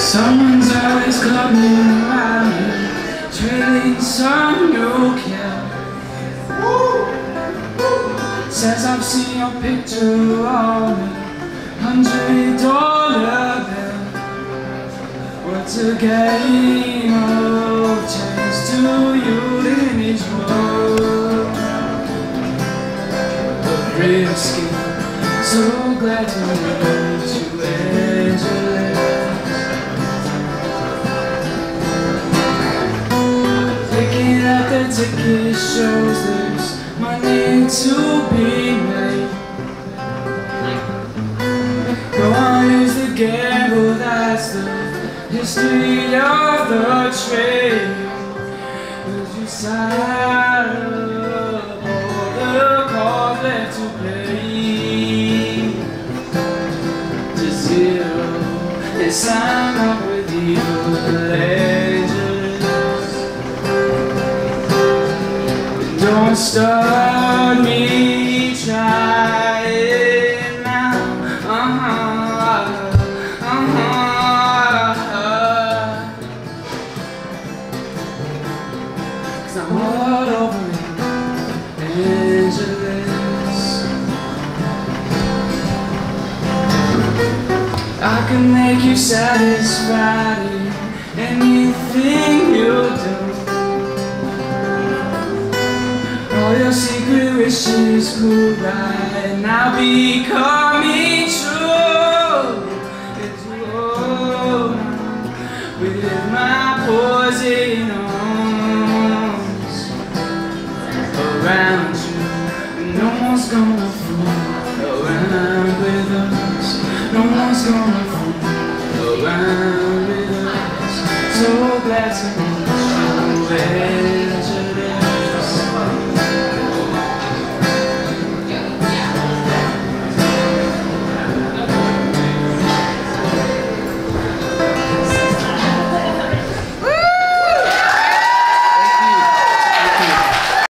Someone's always coming around me, trading some new kill. Says I've seen your picture on a $100 bill. What's a game of chance to you in each world? But risky, so glad to meet you, Angeles. Looking at the ticket shows there's money to be made. Go on, use the gamble, that's the history of the trade. Cause you saddle all the cards left to play to zero and sign up with you, Angeles. Don't start me trying now. Cause I'm all over it, Angeles. I can make you satisfied in anything you do. All your secret wishes could right now be coming true. It's you with my poison arms around you. No one's gonna fool around with us. No one's gonna fool around with us. So glad to meet you.